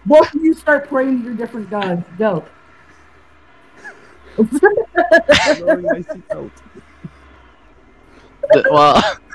Both of you start praying your different gods. Go. Lowering my seatbelt. Well,